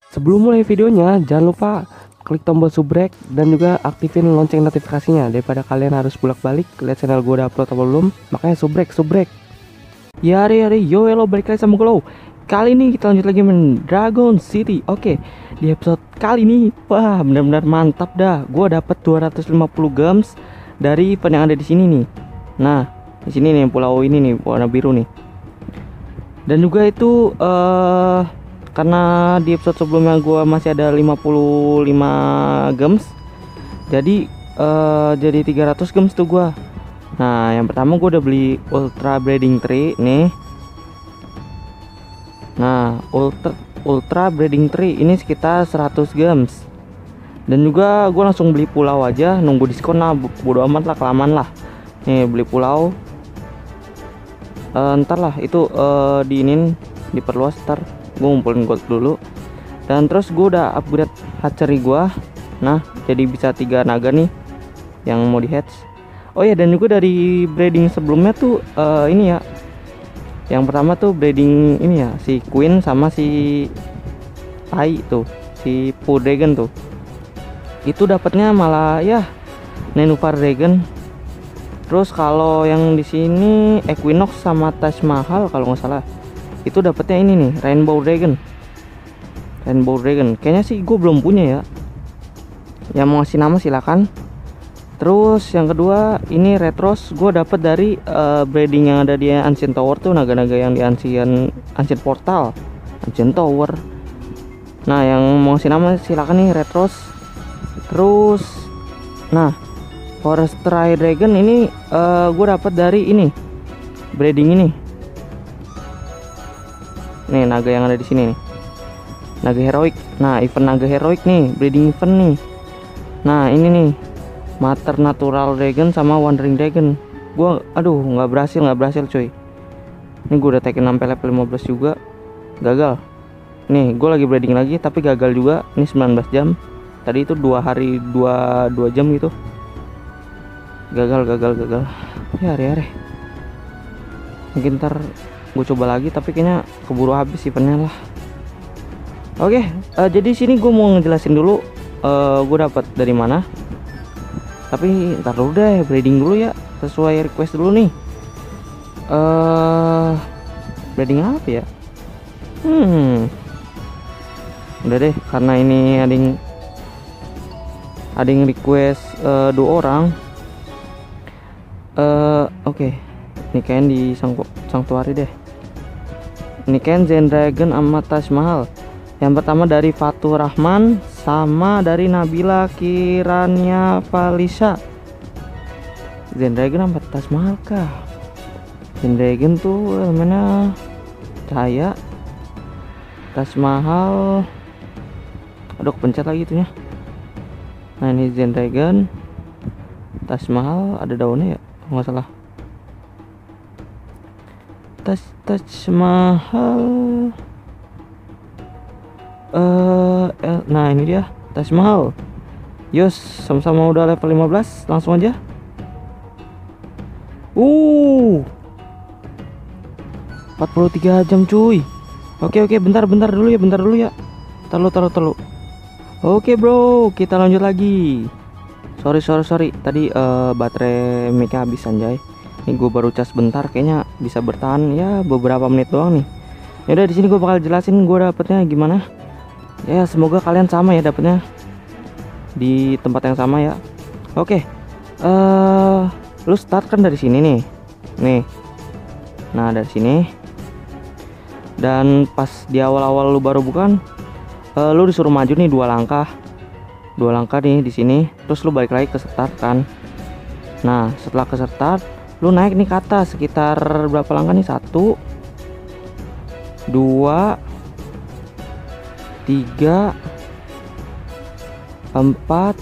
Sebelum mulai videonya, jangan lupa klik tombol subrek dan juga aktifin lonceng notifikasinya daripada kalian harus bolak-balik lihat channel gue udah upload atau belum. Makanya subrek. Ya hari yo hello, balik lagi sama gue. Kali ini kita lanjut lagi main Dragon City. Oke, di episode kali ini wah benar-benar mantap dah. Gue dapet 250 gems dari event yang ada di sini nih. Nah, di sini nih pulau ini nih warna biru nih. Dan juga itu karena di episode sebelumnya gue masih ada 55 gems, jadi 300 gems tuh gue. Nah, yang pertama gue udah beli Ultra Breeding Tree nih. Nah, Ultra Breeding Tree ini sekitar 100 gems. Dan juga gue langsung beli pulau aja, nunggu diskon lah, bodo amat lah, kelamaan lah. Nih beli pulau. Ntar lah itu diinin diperluas, ntar gue ngumpulin gold dulu. Dan terus gue udah upgrade hatchery gue. Nah, jadi bisa 3 naga nih yang mau di hatch. Oh ya, dan juga dari breeding sebelumnya tuh ini ya. Yang pertama tuh breeding ini ya, si Queen sama si Tai tuh, si Poo Dragon tuh. Itu dapatnya malah ya Nenufar Dragon. Terus kalau yang di sini Equinox sama Taj Mahal kalau nggak salah, itu dapatnya ini nih Rainbow Dragon. Kayaknya sih gue belum punya ya. Yang mau ngasih nama silakan. Terus yang kedua ini Red Rose, gue dapet dari breeding yang ada di Ancient Tower tuh, naga-naga yang di Ancient Portal, Ancient Tower. Nah, yang mau ngasih nama silakan nih Red Rose. Terus nah, Forest Tri Dragon ini gue dapet dari ini breeding ini. Nih naga yang ada di sini nih, naga heroic. Nah, event naga heroic nih, breeding event nih. Nah, ini nih Mater Natural Dragon sama Wandering Dragon. Gua aduh nggak berhasil cuy. Ini gue udah tekin sampai level 15 juga, gagal. Nih gue lagi breeding lagi tapi gagal juga. Ini 19 jam. Tadi itu 2 hari 2 jam gitu. Gagal. Ya hari. Mungkin ntar gue coba lagi, tapi kayaknya keburu habis eventnya lah. Oke, jadi sini gue mau ngejelasin dulu gue dapat dari mana. Tapi ntar dulu deh, breeding dulu ya, sesuai request dulu nih. Breeding apa ya? Udah deh, karena ini ada yang request 2 orang. Oke. Ini kayaknya di Sanctuary deh. Ini kayaknya Zen Dragon sama Taj Mahal. Yang pertama dari Fatur Rahman sama dari Nabila Kirania Valisa. Zen Dragon sama Taj Mahal kah? Zen Dragon tuh mana? Cahaya. Taj Mahal. Aduh, kepencet lagi itunya. Nah, ini Zen Dragon. Taj Mahal ada daunnya ya, nggak salah. Taj Mahal. Nah ini dia Taj Mahal. Yos, sama-sama udah level 15, langsung aja. 43 jam cuy. Oke, bentar dulu ya. Taruh. Oke bro, kita lanjut lagi. Sorry. Tadi baterai mic-nya habis anjay. Ini gue baru cas bentar, kayaknya bisa bertahan ya beberapa menit doang nih. Ya udah, di sini gue bakal jelasin gue dapetnya gimana. Ya semoga kalian sama ya dapetnya di tempat yang sama ya. Oke, lu start kan dari sini nih. Nah dari sini. Dan pas di awal-awal lu baru bukan, lu disuruh maju nih 2 langkah nih di sini. Terus lu balik lagi ke start kan. Nah setelah ke start, lu naik nih ke atas sekitar berapa langkah nih? 1 2 3 4 5.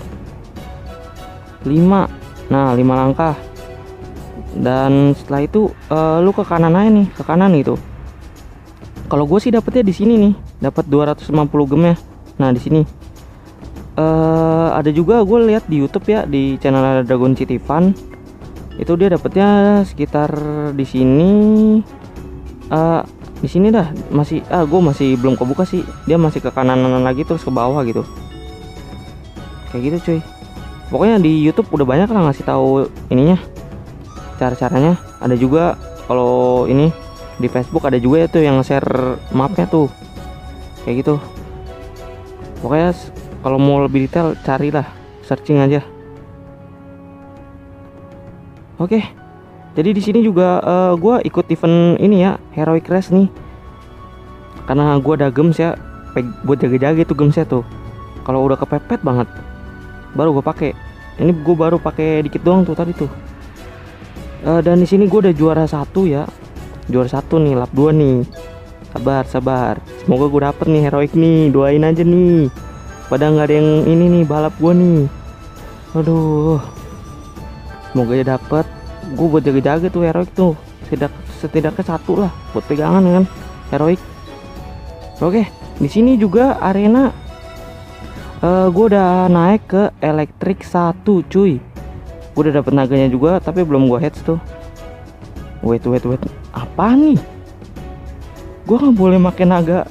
Nah 5 langkah. Dan setelah itu lu ke kanan aja nih, ke kanan gitu. Kalau gue sih dapetnya di sini nih, dapat 250 gemnya. Nah di sini ada juga gue lihat di YouTube ya, di channel Dragon City Fun. Itu dia dapetnya sekitar di sini Di sini dah masih gue masih belum kebuka sih. Dia masih ke kanan-kanan lagi terus ke bawah gitu. Kayak gitu cuy. Pokoknya di YouTube udah banyak lah ngasih tahu ininya, cara-caranya. Ada juga kalau ini di Facebook ada juga ya tuh yang share mapnya tuh. Kayak gitu. Pokoknya kalau mau lebih detail carilah, searching aja. Oke. Jadi di sini juga gue ikut event ini ya, Heroic Race nih. Karena gue ada gems ya, buat jaga-jaga tuh gemsnya tuh. Kalau udah kepepet banget, baru gue pakai. Ini gue baru pakai dikit doang tuh tadi tuh. Dan di sini gue udah juara 1 ya, juara 1 nih, lap 2 nih. Sabar. Semoga gue dapet nih Heroic nih, doain aja nih. Pada nggak ada yang ini nih balap gue nih. Aduh, semoga ya dapet. Gue buat jaga-jaga tuh Heroic tuh, setidaknya 1 lah buat pegangan kan Heroic. Oke, di sini juga arena gue udah naik ke elektrik 1 cuy. Gue udah dapet naganya juga tapi belum gue heads tuh. Wait, apa nih? Gue nggak boleh pakai naga.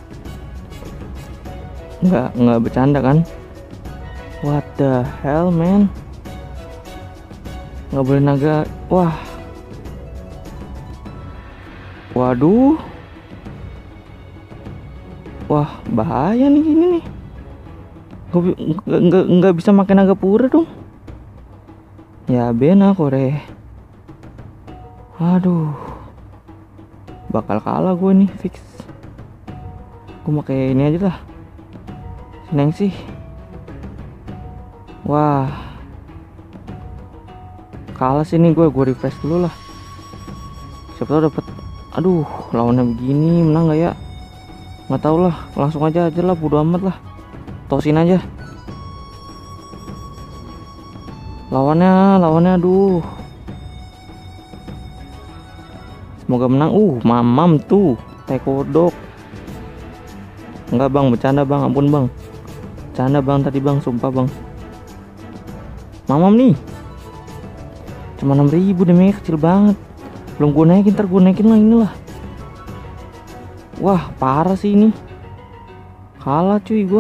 Nggak bercanda kan? What the hell man? Nggak boleh naga. Waduh, bahaya nih ini nih. Nggak bisa makan naga pura dong. Ya bena kore. Aduh, bakal kalah gue nih fix. Gue pakai ini aja lah, seneng sih. Wah, kalah sih nih gue refresh dulu lah. Siapa tau dapet. Aduh, lawannya begini, menang nggak ya? Nggak tahu lah, langsung aja lah, bodo amat lah, tosin aja. Lawannya aduh, semoga menang. Mamam tuh teh kodok. Enggak bang, bercanda bang, ampun bang, bercanda bang tadi bang, sumpah bang. Mamam nih cuma 6.000 damage, kecil banget. Belum gue naikin, ntar gue naikin lah inilah. Wah parah sih ini, kalah cuy gue.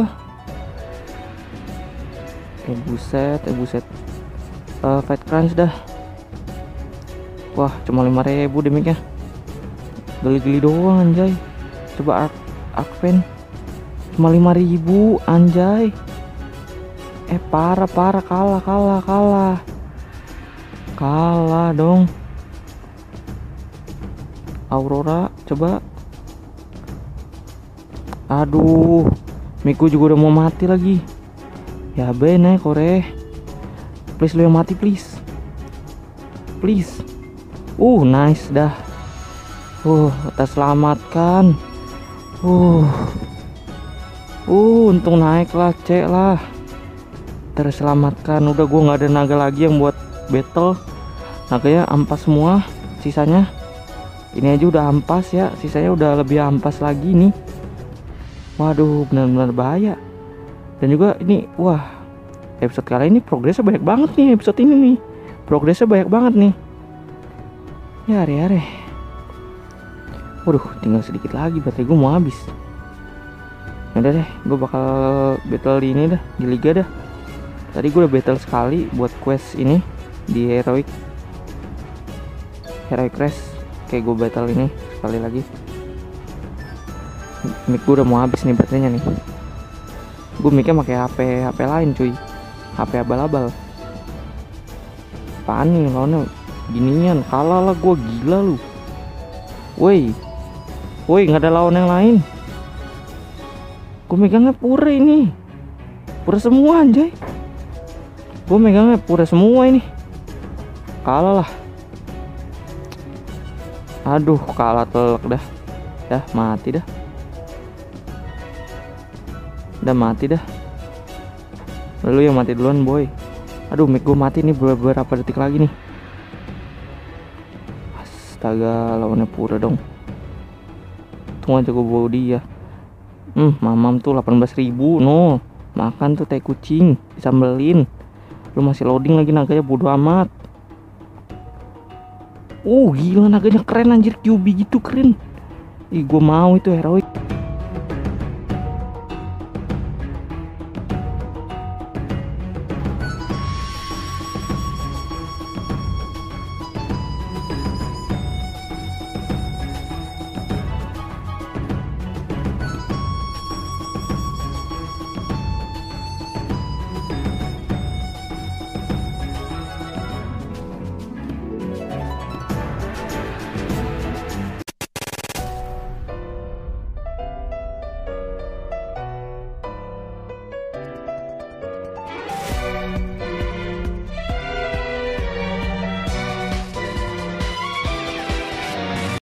Buset. Fight crunch dah. Wah cuma 5.000 damage nya, geli-geli doang anjay. Coba Arcfen cuma 5.000 anjay. Parah kalah dong. Aurora coba. Aduh, Miku juga udah mau mati lagi. Ya bener kore. Please lu yang mati please. Nice dah. Terselamatkan. Untung naik lah, cek lah. Terselamatkan. Udah gua nggak ada naga lagi yang buat battle. Naganya ampas semua sisanya. Ini aja udah ampas ya, sisanya udah lebih ampas lagi nih. Waduh, benar-benar bahaya. Dan juga ini, episode kali ini progresnya banyak banget nih. Episode ini nih, progresnya banyak banget nih. Ya are. Waduh, tinggal sedikit lagi, baterai gue mau habis. Udah deh, gue bakal battle di ini dah, di liga dah. Tadi gue udah battle sekali buat quest ini di Heroic Race. Kayak gue battle ini sekali lagi. Mic gue udah mau habis nih baterainya nih. Gue micnya pakai HP lain cuy, HP abal-abal. Apaan nih lawannya ginian, kalah lah gue, gila lu. Woi nggak ada lawan yang lain. Gue megangnya pura ini, pura semua anjay. Gue megangnya pura semua ini, kalah lah. Aduh, kalah telak dah. Mati dah. Lalu yang mati duluan boy. Aduh, mic gue mati nih beberapa detik lagi nih. Astaga, lawannya pura dong. Tunggu aja gue bawa dia. Mamam tuh 18.000. No, makan tuh tai kucing, disambelin. Lu masih loading lagi naganya, bodo amat. Gila naganya keren anjir, QB gitu keren. Ih, gue mau itu heroic.